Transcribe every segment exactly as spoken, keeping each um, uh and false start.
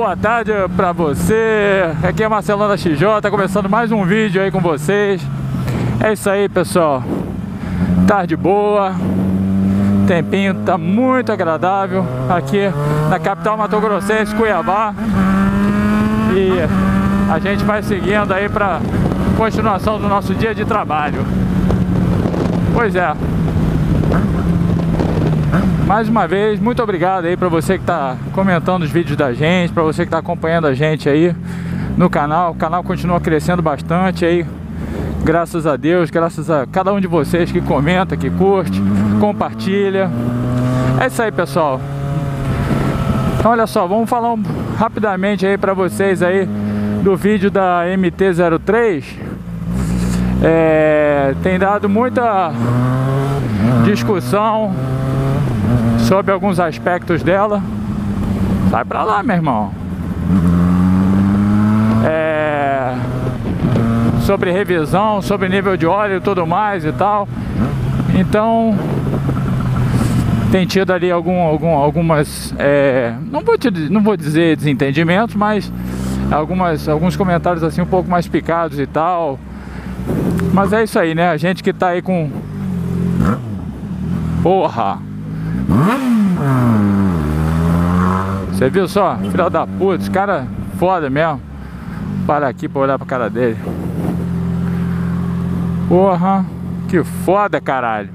Boa tarde pra você, aqui é Marcelão da X J, começando mais um vídeo aí com vocês. É isso aí, pessoal, tarde boa, tempinho tá muito agradável aqui na capital mato-grossense, Cuiabá. E a gente vai seguindo aí pra continuação do nosso dia de trabalho. Pois é. Mais uma vez, muito obrigado aí para você que está comentando os vídeos da gente, para você que está acompanhando a gente aí no canal. O canal continua crescendo bastante aí, graças a Deus, graças a cada um de vocês que comenta, que curte, compartilha. É isso aí, pessoal. Então, olha só, vamos falar um, rapidamente aí para vocês aí do vídeo da M T zero três. É, tem dado muita discussão sobre alguns aspectos dela. Sai pra lá, meu irmão. É... Sobre revisão, sobre nível de óleo e tudo mais e tal. Então tem tido ali algum, algum, algumas é... não, vou te, não vou dizer desentendimentos, mas algumas, alguns comentários assim um pouco mais picados e tal. Mas é isso aí, né? A gente que tá aí com... Porra! Você viu só? Filho da puta, esse cara foda mesmo. Para aqui pra olhar pra cara dele. Porra, que foda, caralho.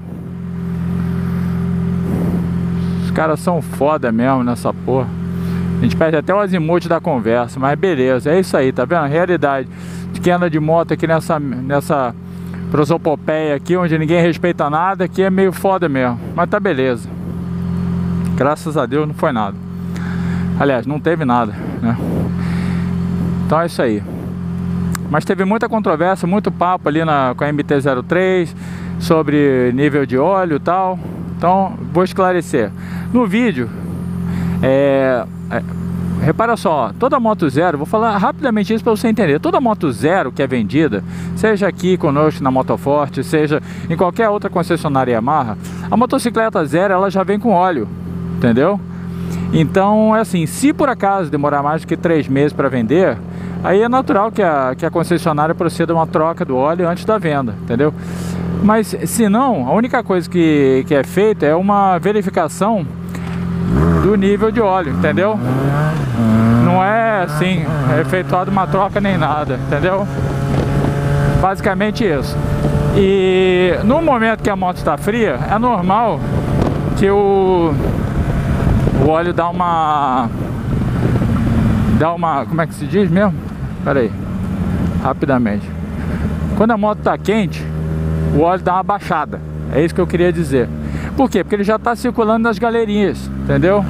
Os caras são foda mesmo nessa porra. A gente perde até o azimuth da conversa, mas beleza, é isso aí, tá vendo? A realidade de quem anda de moto aqui nessa, nessa prosopopeia aqui, onde ninguém respeita nada, aqui é meio foda mesmo. Mas tá beleza. Graças a Deus não foi nada. Aliás, não teve nada, né? Então é isso aí. Mas teve muita controvérsia, muito papo ali na, com a M T zero três sobre nível de óleo e tal. Então vou esclarecer. No vídeo, é, é, repara só, toda moto zero, vou falar rapidamente isso para você entender. Toda moto zero que é vendida, seja aqui conosco na Motoforte, seja em qualquer outra concessionária Yamaha, a motocicleta zero ela já vem com óleo. Entendeu? Então é assim, se por acaso demorar mais do que três meses para vender, aí é natural que a, que a concessionária proceda uma troca do óleo antes da venda, entendeu? Mas se não, a única coisa que, que é feita é uma verificação do nível de óleo, entendeu? Não é assim, é efetuada uma troca nem nada, entendeu? Basicamente isso. E no momento que a moto está fria, é normal que o O óleo dá uma... Dá uma... Como é que se diz mesmo? Pera aí. Rapidamente. Quando a moto tá quente, o óleo dá uma baixada. É isso que eu queria dizer. Por quê? Porque ele já tá circulando nas galerinhas. Entendeu?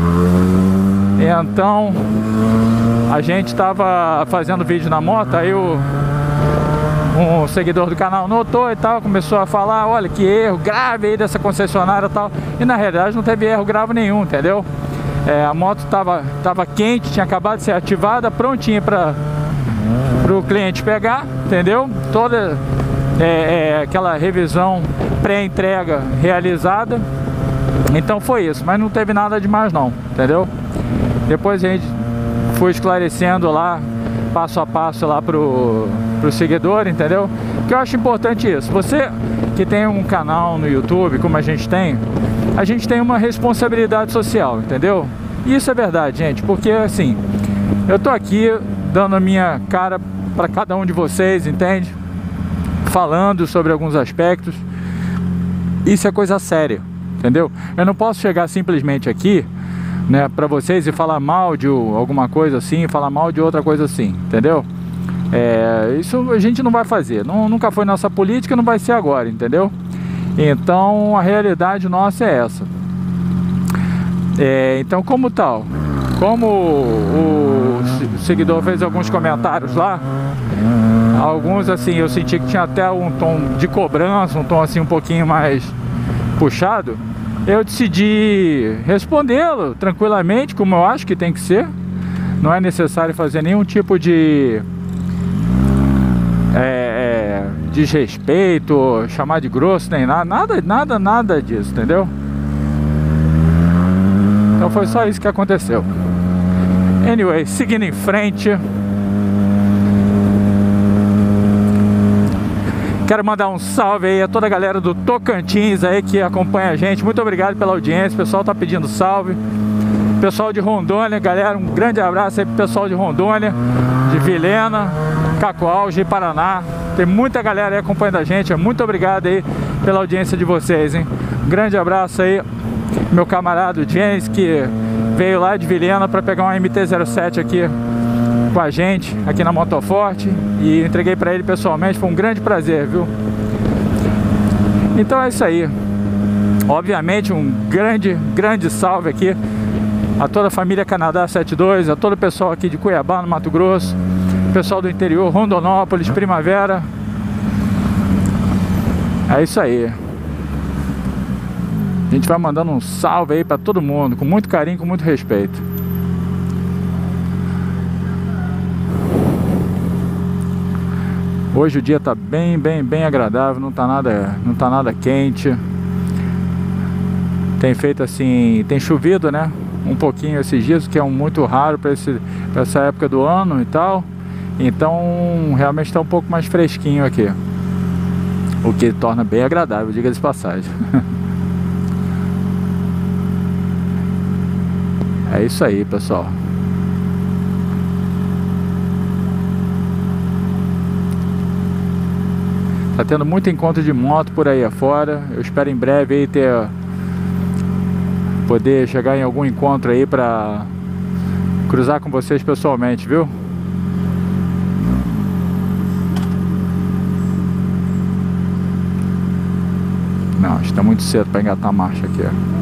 Então a gente tava fazendo vídeo na moto. Aí o... um seguidor do canal notou e tal, começou a falar, olha que erro grave aí dessa concessionária e tal, e na realidade não teve erro grave nenhum, entendeu? É, a moto tava, tava quente, tinha acabado de ser ativada, prontinha para o cliente pegar, entendeu? Toda é, é, aquela revisão pré-entrega realizada, então foi isso, mas não teve nada demais não, entendeu? Depois a gente foi esclarecendo lá, passo a passo lá pro, pro seguidor, entendeu? Que eu acho importante isso. Você que tem um canal no YouTube, como a gente tem, a gente tem uma responsabilidade social, entendeu? E isso é verdade, gente, porque assim, eu tô aqui dando a minha cara para cada um de vocês, entende? Falando sobre alguns aspectos. Isso é coisa séria, entendeu? Eu não posso chegar simplesmente aqui, né, para vocês e falar mal de alguma coisa assim, falar mal de outra coisa assim, entendeu? É, isso a gente não vai fazer, não, nunca foi nossa política, não vai ser agora, entendeu? Então a realidade nossa é essa. É, então como tal, como o, o seguidor fez alguns comentários lá, alguns assim eu senti que tinha até um tom de cobrança, um tom assim um pouquinho mais puxado. Eu decidi respondê-lo tranquilamente, como eu acho que tem que ser. Não é necessário fazer nenhum tipo de é, é, desrespeito, chamar de grosso, nem nada, nada, nada, nada disso, entendeu? Então foi só isso que aconteceu. Anyway, seguindo em frente, quero mandar um salve aí a toda a galera do Tocantins aí que acompanha a gente. Muito obrigado pela audiência, o pessoal tá pedindo salve. Pessoal de Rondônia, galera, um grande abraço aí pro pessoal de Rondônia, de Vilhena, Cacoal, de Paraná. Tem muita galera aí acompanhando a gente. Muito obrigado aí pela audiência de vocês, hein? Um grande abraço aí, meu camarada James, que veio lá de Vilhena para pegar um M T zero sete aqui com a gente, aqui na Motoforte, e entreguei para ele pessoalmente. Foi um grande prazer, viu? Então é isso aí. Obviamente um grande, grande salve aqui a toda a família Canadá setenta e dois, a todo o pessoal aqui de Cuiabá, no Mato Grosso, pessoal do interior, Rondonópolis, Primavera. É isso aí. A gente vai mandando um salve aí para todo mundo, com muito carinho, com muito respeito. Hoje o dia tá bem, bem, bem agradável, não tá nada, não tá nada quente. Tem feito assim, tem chovido, né? Um pouquinho esses dias, que é um muito raro para essa época do ano e tal. Então realmente está um pouco mais fresquinho aqui, o que torna bem agradável, diga de passagem. É isso aí, pessoal. Tá tendo muito encontro de moto por aí afora. Eu espero em breve aí ter poder chegar em algum encontro aí pra cruzar com vocês pessoalmente, viu? Não, está muito cedo para engatar a marcha aqui, ó.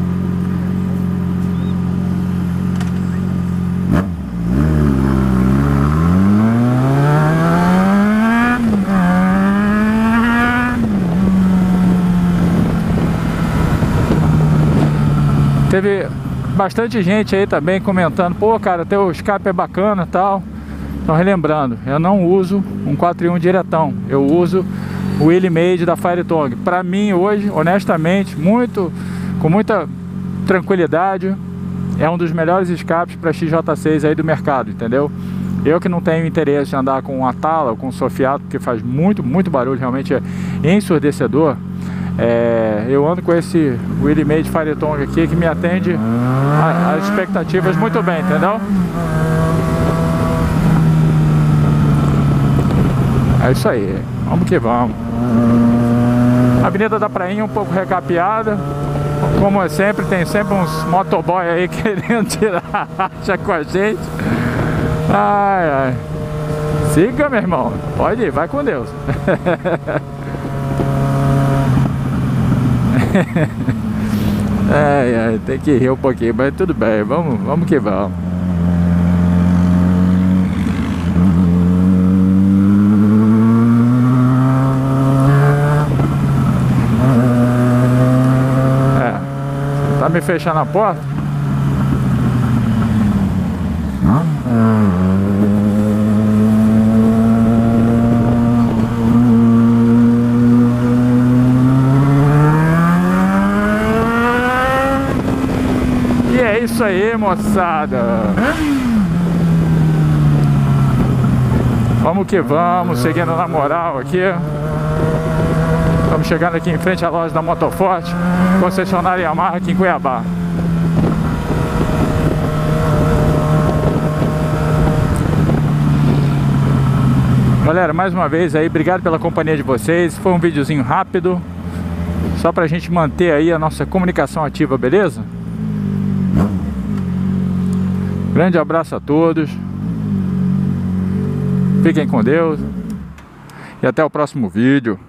Teve bastante gente aí também comentando: pô, cara, teu escape é bacana e tal. Então, relembrando, eu não uso um quatro em um diretão, eu uso o Wheelie Made da Firetong. Pra mim hoje, honestamente, muito, com muita tranquilidade, é um dos melhores escapes para X J seis aí do mercado, entendeu? Eu que não tenho interesse em andar com a tala ou com sofiado, porque faz muito, muito barulho, realmente é ensurdecedor. É, eu ando com esse Wheelie Made Firetong aqui, que me atende às expectativas muito bem, entendeu? É isso aí, vamos que vamos. A Avenida da Prainha um pouco recapeada, como é sempre, tem sempre uns motoboy aí querendo tirar a racha com a gente. Ai, ai. Siga, meu irmão, pode ir, vai com Deus. Ai, ai, tem que rir um pouquinho, mas tudo bem, vamos, vamos que vamos. É, tá me fechando a porta? Isso aí, moçada. Vamos que vamos, seguindo na moral aqui. Estamos chegando aqui em frente à loja da Motoforte, concessionária Yamaha aqui em Cuiabá. Galera, mais uma vez aí, obrigado pela companhia de vocês. Foi um videozinho rápido, só pra gente manter aí a nossa comunicação ativa, beleza? Grande abraço a todos. Fiquem com Deus. E até o próximo vídeo.